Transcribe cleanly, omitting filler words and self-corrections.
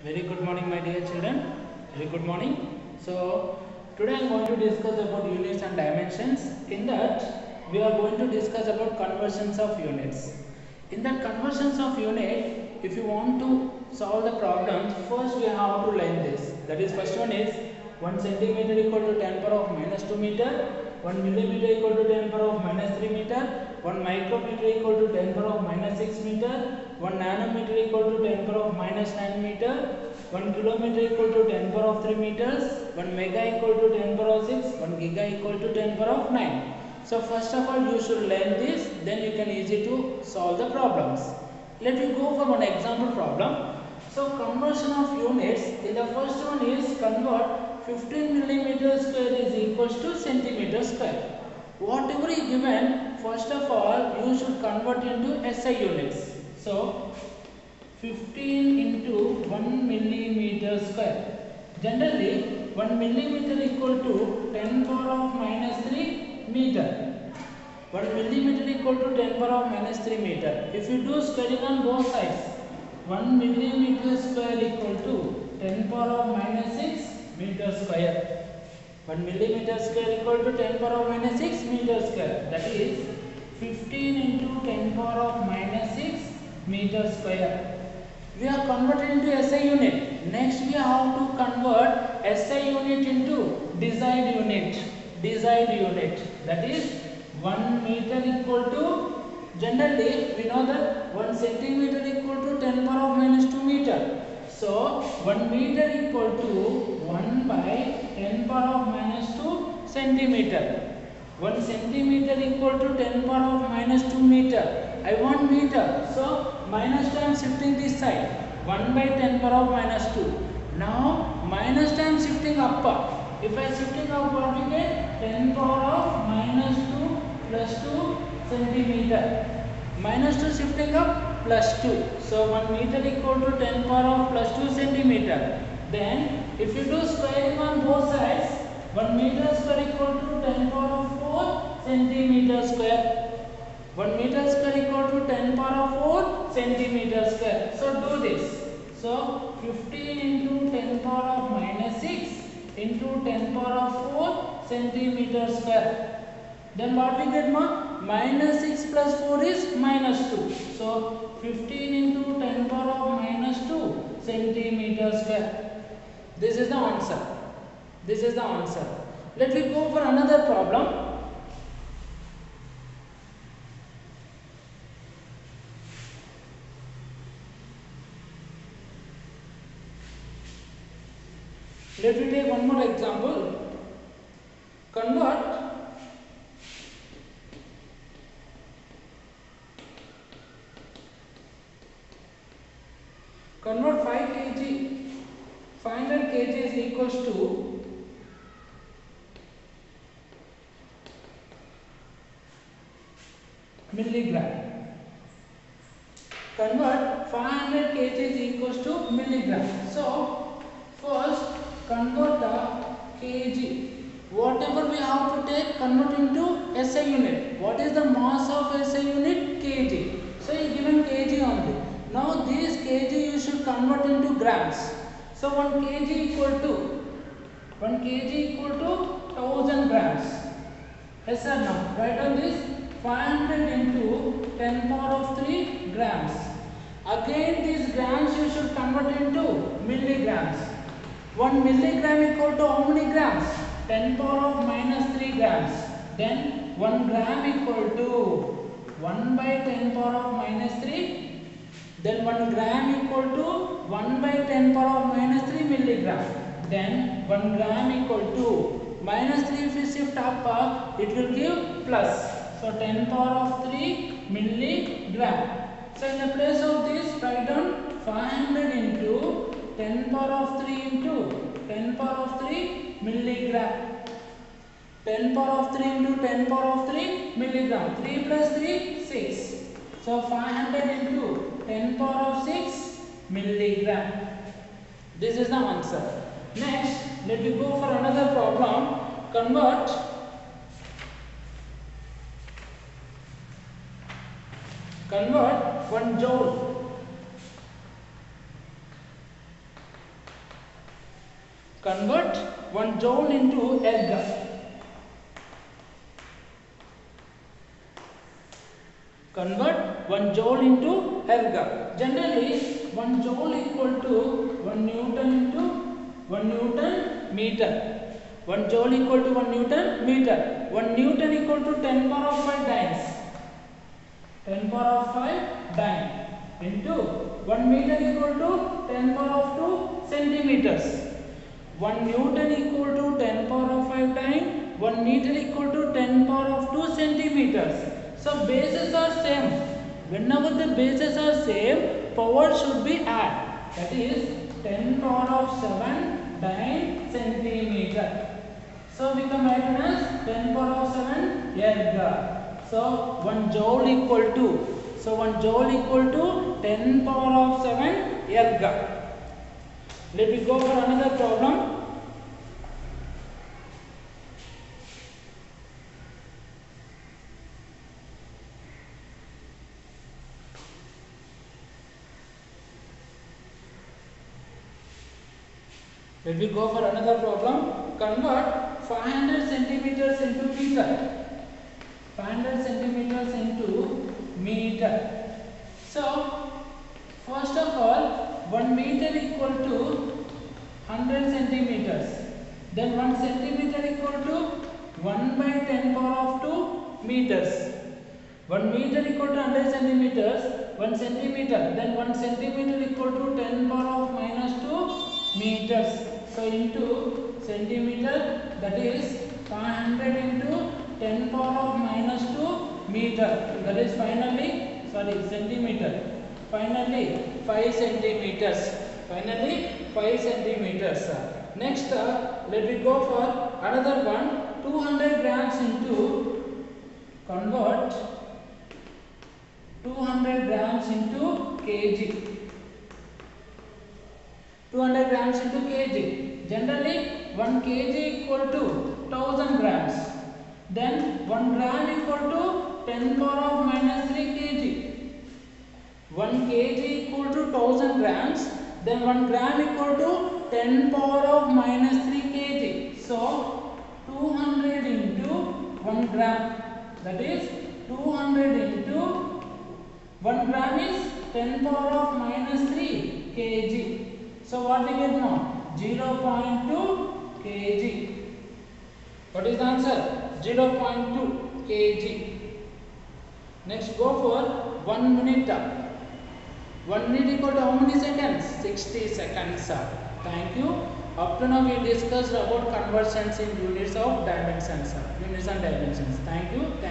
Very good morning, my dear children. Very good morning. So, today I am going to discuss about units and dimensions. In that, we are going to discuss about conversions of units. In that conversions of unit, if you want to solve the problems, first we have to learn this. That is, first one is 1 centimeter equal to 10 power of minus 2 meter, 1 millimeter equal to 10 power of minus 3 meter, 1 micrometer equal to 10 power of minus 6 meter, 1 nanometer equal to 10 power of minus 9 meter, 1 kilometer equal to 10 power of 3 meters, 1 mega equal to 10 power of 6, 1 giga equal to 10 power of 9. So first of all you should learn this, then you can easy to solve the problems. Let me go for one example problem. So conversion of units, in the first one is convert 15 millimeter square is equals to centimeter square. Whatever is given, first of all you should convert into SI units. So 15 into 1 millimeter square. Generally 1 millimeter equal to 10 power of minus 3 meter. 1 millimeter equal to 10 power of minus 3 meter. If you do squaring on both sides, 1 millimeter square equal to 10 power of minus 6 meter square. 1 millimeter square equal to 10 power of minus 6 meter square. That is 15 into 10 power of minus 6 meter square. We are converted into SI unit. Next we have to convert SI unit into desired unit. Desired unit. That is 1 meter equal to, generally we know that 1 centimeter equal to 10 power of minus 2 meter. So 1 meter equal to 1 by 10 power of minus 2 centimeter. 1 centimeter equal to 10 power of minus 2 meter. I want meter. So minus time shifting this side. 1 by 10 power of minus 2. Now minus time shifting up. If I shifting up, what we get? 10 power of minus 2 plus 2 centimeter. Minus 2 shifting up plus 2. So 1 meter equal to 10 power of plus 2 centimeter. Then if you do squaring on both sides, 1 meter square equal to 10 power of 4 centimeter square. 1 meter square equal to 10 power of 4 centimeter square. So do this. So 15 into 10 power of minus 6 into 10 power of 4 centimeter square. Then what we get, ma? Minus 6 plus 4 is minus 2. So 15 into 10 power of minus 2 centimeter square. This is the answer. This is the answer. Let me go for another problem. Let me take one more example. Convert 5 kg, 500 kg is equals to milligram. Convert 500 kg is equals to milligram. So first convert the kg. Whatever we have to take, convert into SI unit. What is the mass of SI unit? Kg. So you given kg only. Now this kg you should convert into grams. So 1 kg equal to 1000 grams. Yes sir, now write on this 500 into 10 power of 3 grams. Again these grams you should convert into milligrams. 1 milligram equal to how many grams? 10 power of minus 3 grams. Then 1 gram equal to 1 by 10 power of minus 3. Then 1 gram equal to 1 by 10 power of minus 3 milligram. Then 1 gram equal to minus 3, if you shift up, it will give plus. So 10 power of 3 milligram. So in the place of this, write down 500 into 10 power of 3 into 10 power of 3 milligram. 10 power of 3 into 10 power of 3 milligram. 3 plus 3, 6. So 500 into 10 power of 6 milligram. This is the answer. Next, let me go for another problem. Convert 1 joule Convert 1 joule into erg. Convert 1 joule into erg. Generally 1 joule equal to 1 newton into 1 newton meter. 1 joule equal to 1 newton meter. 1 newton equal to 10 power of 5 dynes. 10 power of 5 dyne into 1 meter equal to 10 power of 2 centimeters. 1 newton equal to 10 power of 5 dyne. 1 meter equal to 10 power of 2 centimeters. So bases are same. Whenever the bases are same, power should be add. That is 10 power of 7 dyne centimeter. So we can write as 10 power of 7 erg. So 1 joule equal to, 1 joule equal to 10 power of 7 erg. Let me go for another problem. Let me go for another problem. Convert 500 centimeters into meter. 500 centimeters into meter. So, first of all, 1 meter equal to 100 centimeters. Then 1 centimeter equal to 1 by 10 power of 2 meters. 1 meter equal to 100 centimeters. 1 centimeter. Then 1 centimeter equal to 10 power of minus 2 meters. So into centimeter, that is 500 into 10 power of minus 2 meter. That is centimeter. Finally 5 centimeters. Finally 5 centimeters. Next, let me go for another one. 200 grams into, convert 200 grams into kg. 200 grams into kg. Generally 1 kg equal to 1000 grams. Then 1 gram equal to 10 power of minus 3 kg. 1 kg equal to 1000 grams. Then 1 gram equal to 10 power of minus 3 kg. So 200 into 1 gram. That is 200 into 1 gram is 10 power of minus 3 kg. So what we get now? 0.2 kg. What is the answer? 0.2 kg. Next, go for 1 minute. 1 minute equal to how many seconds? 60 seconds. Thank you. Up to now we discussed about conversions in units of dimensions. Units and dimensions. Thank you.